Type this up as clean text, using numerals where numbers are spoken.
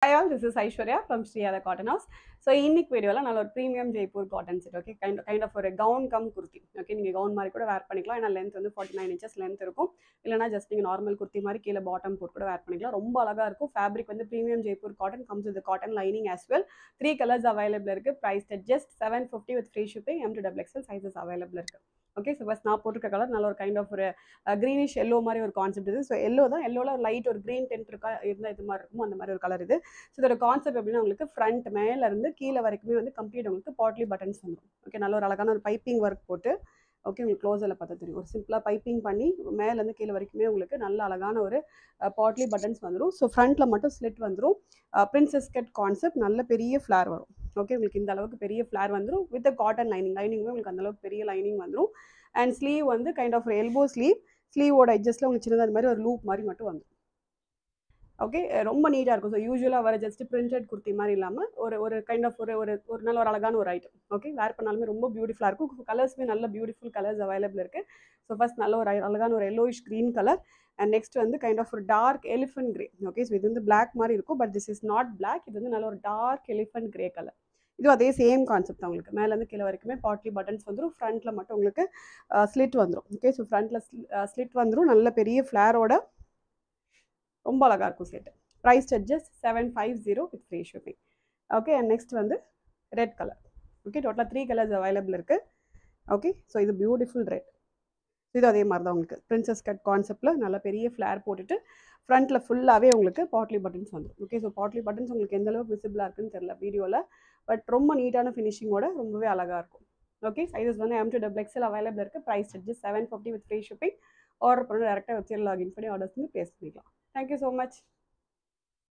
Hi all, this is Aishwarya from Sriyada Cotton House. So இன்னைக்கு வீடியோல நல்ல ஒரு premium Jaipur cotton set. Okay, kind of ஒரு gown cum kurti. Okay, நீங்க gown மாதிரி கூட வேர் பண்ணிக்கலாம். ஏன்னா லென்த் வந்து 49 inches லென்த் இருக்கும். இல்லைனா ஜஸ்ட் நீங்க நார்மல் குர்த்தி மாதிரி கீழே பாட்டம் போட்டு கூட வேர் பண்ணிக்கலாம். ரொம்ப அழகா இருக்கும். ஃபேப்ரிக் வந்து premium Jaipur cotton, comes with the cotton lining as well. 3 colors available இருக்கு. Priced at just 750 with free shipping. M to XXL sizes available இருக்கு. ஓகே, ஸோ பஸ் நான் போட்டிருக்க கலர் நல்ல ஒரு கைண்ட் ஆஃப் ஒரு க்ரீனிஷ் எல்லோ மாதிரி ஒரு கான்செப்ட் இது. ஸோ எல்லோ தான், எல்லோவில் ஒரு லைட் ஒரு க்ரீன் டென்ட் இருக்கா இருந்தால் இது மாதிரி இருக்கும், அந்த மாதிரி ஒரு கலர் இது. ஸோ இதோட கான்செப்ட் எப்படின்னா உங்களுக்கு ஃப்ரண்ட் மேலேருந்து கீழே வரைக்குமே வந்து கம்ப்ளீட் உங்களுக்கு பாட்லி பட்டன்ஸ் வந்துடும். ஓகே, நல்ல ஒரு அழகான ஒரு பைப்பிங் ஒர்க் போட்டு, ஓகே உங்களுக்கு க்ளோஸில் பார்த்தா தெரியும், ஒரு சிம்பிளாக பைப்பிங் பண்ணி மேலேருந்து கீழே வரைக்குமே உங்களுக்கு நல்ல அழகான ஒரு பாட்லி பட்டன்ஸ் வந்துடும். ஸோ ஃப்ரண்ட்டில் மட்டும் ஸ்லிட் வந்துடும். பிரின்சஸ் கட் கான்செப்ட், நல்ல பெரிய ஃப்ளார் வரும். ஓகே, உங்களுக்கு இந்த அளவுக்கு பெரிய ஃப்ளார் வந்துடும். வித் காட்டன் லைனிங்குமே உங்களுக்கு அந்தளவுக்கு பெரிய லைனிங் வந்துடும். அண்ட் ஸ்லீவ் வந்து கைண்ட் ஆஃப் ஒரு எல்போ ஸ்லீவ், ஸ்லீவோட எட்ஜஸ்ட்டில் உங்களுக்கு சின்னதாக இந்த மாதிரி ஒரு லூப் மாதிரி மட்டும் வந்துடும். ஓகே, ரொம்ப நீட்டாக இருக்கும். ஸோ யூஸ்வலாக வர ஜஸ்ட் பிரிண்டட் குர்த்தி மாதிரி இல்லாமல் ஒரு கைண்ட் ஆஃப் ஒரு ஒரு நல்ல ஒரு அழகான ஒரு ஐட்டம். ஓகே, வேர் பண்ணாலுமே ரொம்ப பியூட்டிஃபுல்லாக இருக்கும். கலர்ஸுமே நல்ல பியூட்டிஃபுல் கலர்ஸ் அவைலபிள் இருக்குது. ஸோ ஃபர்ஸ்ட் நல்ல ஒரு அழகான ஒரு yellowish green colour. And next வந்து கைண்ட் ஆஃப் ஒரு dark elephant grey. Okay, so இது வந்து பிளாக் மாதிரி இருக்கும், but this is not black. இது வந்து நல்ல ஒரு டார்க் எலிஃபென்ட் கிரே கலர். இது அதே சேம் கான்செப்ட் தான். உங்களுக்கு மேலேருந்து கீழே வரைக்குமே பாட்லி பட்டன்ஸ் வந்துடும். ஃப்ரண்ட்டில் மட்டும் உங்களுக்கு ஸ்லிட் வந்துடும். ஓகே, ஸோ ஃப்ரண்ட்டில் ஸ்லிட் வந்துடும். நல்ல பெரிய ஃப்ளாரோட ரொம்ப அழகாக இருக்கும் set. Price just 750 with free shipping. Okay, and next வந்து ரெட் கலர். ஓகே, டோட்டலாக 3 கலர்ஸ் அவைலபிள் இருக்குது. ஓகே, ஸோ இது பியூட்டிஃபுல் ரெட். இது அதே மாதிரி தான் உங்களுக்கு பிரின்சஸ் கட் கான்செப்டில் நல்ல பெரிய ஃப்ளேர் போட்டுட்டு ஃப்ரண்ட்டில் ஃபுல்லாகவே உங்களுக்கு பாட்லி பட்டன்ஸ் வந்துடும். ஓகே, ஸோ பாட்லி பட்டன்ஸ் உங்களுக்கு எந்த அளவுக்கு விசிபிளாக இருக்குன்னு தெரியல வீடியோவில், பட் ரொம்ப நீட்டான ஃபினிஷிங்கோட ரொம்பவே அழகாக இருக்கும். ஓகே, சைஸஸ் வந்து M to XXL அவைலபிள் இருக்குது. Price just 750 with free shipping. Order பண்ணி டேரெக்டாக வெப்சைட் லாகின் பண்ணி ஆர்டர்ஸ் வந்து ப்ளேஸ் பண்ணிக்கலாம். Thank you so much.